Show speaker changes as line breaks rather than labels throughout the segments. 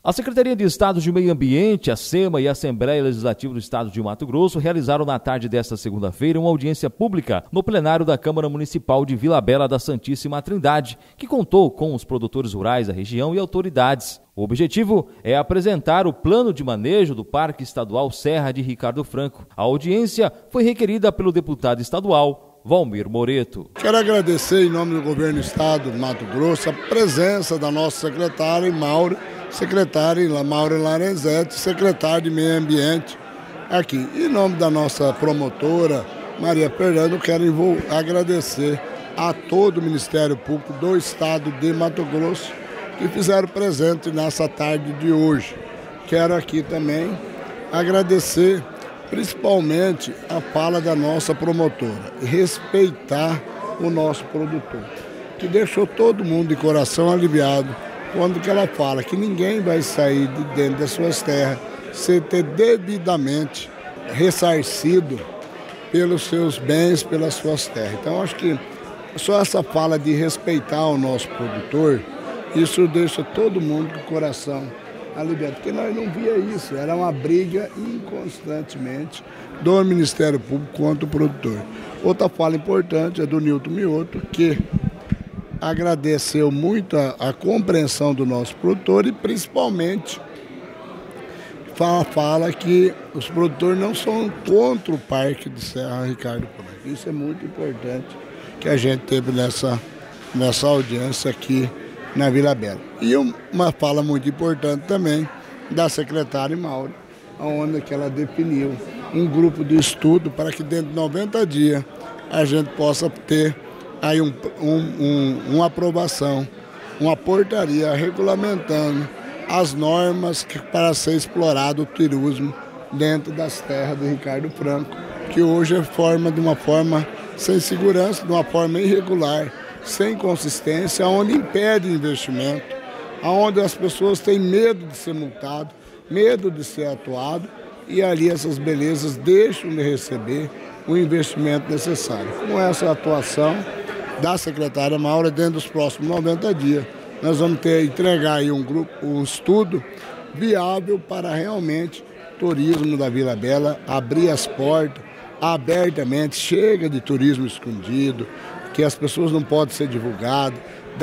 A Secretaria de Estado de Meio Ambiente, a SEMA e a Assembleia Legislativa do Estado de Mato Grosso realizaram na tarde desta segunda-feira uma audiência pública no plenário da Câmara Municipal de Vila Bela da Santíssima Trindade, que contou com os produtores rurais da região e autoridades. O objetivo é apresentar o plano de manejo do Parque Estadual Serra de Ricardo Franco. A audiência foi requerida pelo deputado estadual Valmir Moreto.
Quero agradecer em nome do governo do estado de Mato Grosso a presença da nossa secretária Maura Lorenzetti, secretária de Meio Ambiente aqui. Em nome da nossa promotora Maria Fernanda, eu quero agradecer a todo o Ministério Público do estado de Mato Grosso que fizeram presente nessa tarde de hoje. Quero aqui também agradecer principalmente a fala da nossa promotora, respeitar o nosso produtor, que deixou todo mundo de coração aliviado quando que ela fala que ninguém vai sair de dentro das suas terras sem ter devidamente ressarcido pelos seus bens, pelas suas terras. Então, acho que só essa fala de respeitar o nosso produtor, isso deixa todo mundo com o coração aliviado, porque nós não via isso, era uma briga inconstantemente do Ministério Público contra o produtor. Outra fala importante é do Nilton Mioto, que agradeceu muito a compreensão do nosso produtor e principalmente fala que os produtores não são contra o Parque de Serra Ricardo Franco. Isso é muito importante que a gente teve nessa audiência aqui na Vila Bela. E uma fala muito importante também da secretária Maura, onde que ela definiu um grupo de estudo para que dentro de 90 dias a gente possa ter aí uma aprovação, uma portaria regulamentando as normas para ser explorado o turismo dentro das terras de Ricardo Franco, que hoje é de uma forma sem segurança, de uma forma irregular, sem consistência, onde impede investimento, onde as pessoas têm medo de ser multado, medo de ser atuado, e ali essas belezas deixam de receber o investimento necessário. Com essa atuação da secretária Maura, dentro dos próximos 90 dias, nós vamos entregar aí um estudo viável para realmente o turismo da Vila Bela abrir as portas abertamente, chega de turismo escondido, que as pessoas não podem ser divulgadas,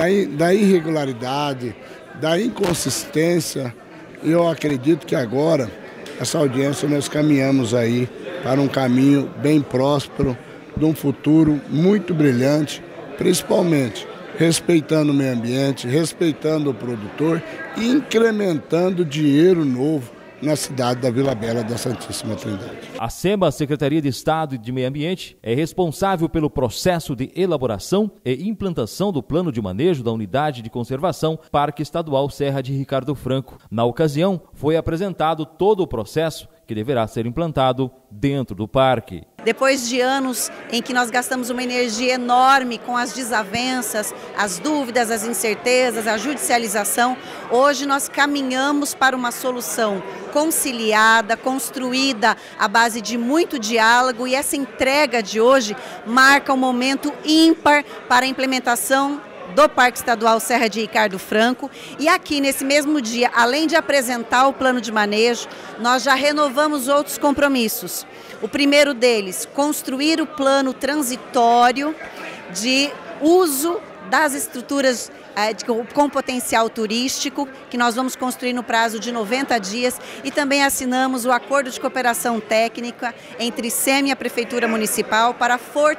da irregularidade, da inconsistência. Eu acredito que agora, essa audiência, nós caminhamos aí para um caminho bem próspero, de um futuro muito brilhante, principalmente respeitando o meio ambiente, respeitando o produtor e incrementando dinheiro novo na cidade da Vila Bela da Santíssima Trindade.
A SEMA, Secretaria de Estado de Meio Ambiente, é responsável pelo processo de elaboração e implantação do plano de manejo da Unidade de Conservação Parque Estadual Serra de Ricardo Franco. Na ocasião, foi apresentado todo o processo que deverá ser implantado dentro do parque.
Depois de anos em que nós gastamos uma energia enorme com as desavenças, as dúvidas, as incertezas, a judicialização, hoje nós caminhamos para uma solução conciliada, construída à base de muito diálogo, e essa entrega de hoje marca um momento ímpar para a implementação do Parque Estadual Serra de Ricardo Franco. E aqui, nesse mesmo dia, além de apresentar o plano de manejo, nós já renovamos outros compromissos. O primeiro deles, construir o plano transitório de uso das estruturas com potencial turístico, que nós vamos construir no prazo de 90 dias, e também assinamos o acordo de cooperação técnica entre SEMA e a Prefeitura Municipal para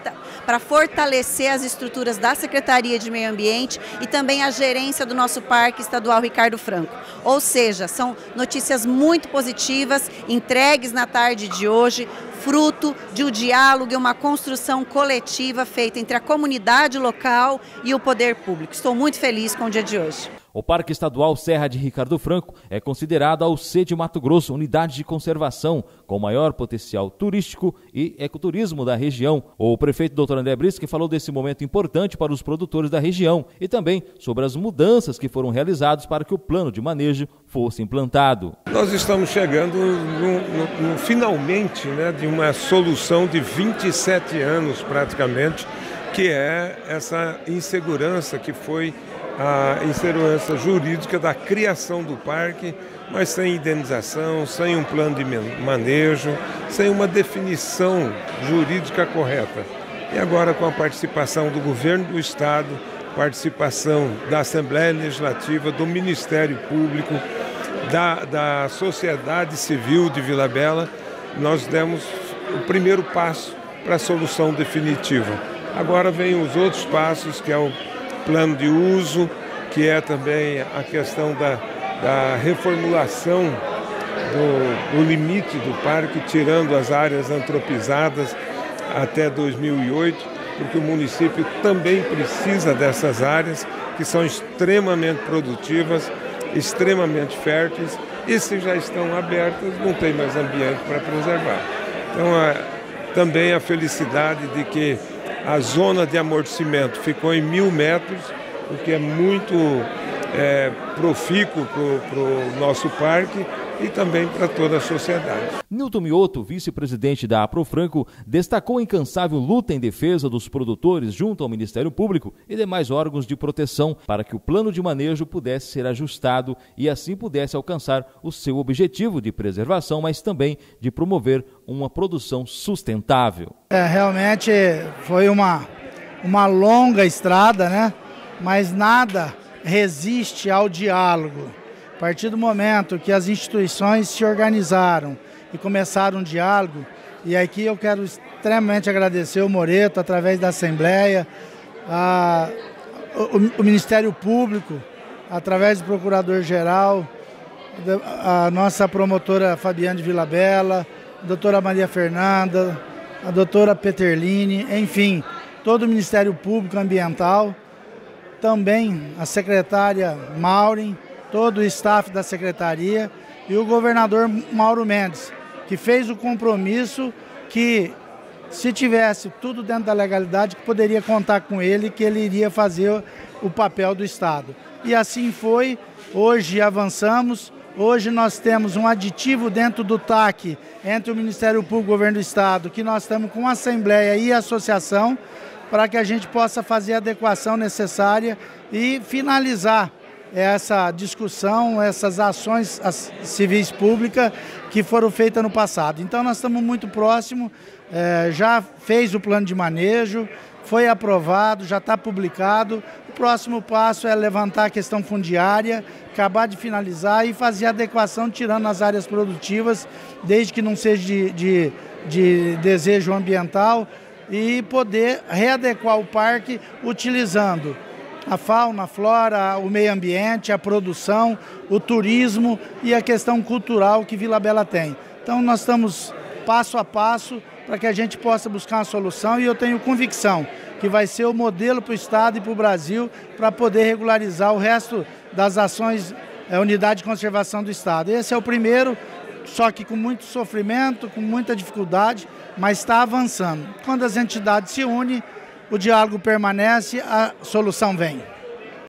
fortalecer as estruturas da Secretaria de Meio Ambiente e também a gerência do nosso Parque Estadual Ricardo Franco. Ou seja, são notícias muito positivas, entregues na tarde de hoje, fruto de um diálogo e uma construção coletiva feita entre a comunidade local e o poder público. Estou muito feliz com o dia de hoje.
O Parque Estadual Serra de Ricardo Franco é considerado a UC de Mato Grosso, unidade de conservação com maior potencial turístico e ecoturismo da região. O prefeito Dr. André Brisque falou desse momento importante para os produtores da região e também sobre as mudanças que foram realizadas para que o plano de manejo fosse implantado.
Nós estamos chegando no finalmente, de uma solução de 27 anos praticamente, que é essa insegurança que foi a insegurança jurídica da criação do parque, mas sem indenização, sem um plano de manejo, sem uma definição jurídica correta. E agora, com a participação do governo do estado, participação da Assembleia Legislativa, do Ministério Público, da sociedade civil de Vila Bela, nós demos o primeiro passo para a solução definitiva. Agora vem os outros passos, que é o plano de uso, que é também a questão da reformulação do limite do parque, tirando as áreas antropizadas até 2008, porque o município também precisa dessas áreas, que são extremamente produtivas, extremamente férteis, e se já estão abertas, não tem mais ambiente para preservar. Então, também a felicidade de que a zona de amortecimento ficou em 1.000 metros, o que é muito profícuo para o nosso parque e também para toda a sociedade.
Nilton Mioto, vice-presidente da Aprofranco, destacou a incansável luta em defesa dos produtores junto ao Ministério Público e demais órgãos de proteção para que o plano de manejo pudesse ser ajustado e assim pudesse alcançar o seu objetivo de preservação, mas também de promover uma produção sustentável.
Realmente foi uma longa estrada, né? Mas nada resiste ao diálogo. A partir do momento que as instituições se organizaram e começaram um diálogo, e aqui eu quero extremamente agradecer o Moreto, através da Assembleia, o Ministério Público, através do Procurador-Geral, a nossa promotora Fabiane de Vila Bela, a doutora Maria Fernanda, a doutora Peterline, enfim, todo o Ministério Público Ambiental, também a secretária Maureen, todo o staff da secretaria e o governador Mauro Mendes, que fez o compromisso que, se tivesse tudo dentro da legalidade, que poderia contar com ele, que ele iria fazer o papel do Estado. E assim foi, hoje avançamos, hoje nós temos um aditivo dentro do TAC, entre o Ministério Público e o Governo do Estado, que nós estamos com a Assembleia e a Associação, para que a gente possa fazer a adequação necessária e finalizar essa discussão, essas ações civis públicas que foram feitas no passado. Então nós estamos muito próximos, já fez o plano de manejo, foi aprovado, já está publicado. O próximo passo é levantar a questão fundiária, acabar de finalizar e fazer a adequação, tirando as áreas produtivas, desde que não seja de desejo ambiental, e poder readequar o parque utilizando a fauna, a flora, o meio ambiente, a produção, o turismo e a questão cultural que Vila Bela tem. Então nós estamos passo a passo para que a gente possa buscar uma solução, e eu tenho convicção que vai ser o modelo para o Estado e para o Brasil para poder regularizar o resto das ações unidade de conservação do Estado. Esse é o primeiro, só que com muito sofrimento, com muita dificuldade, mas está avançando. Quando as entidades se unem, o diálogo permanece, a solução vem.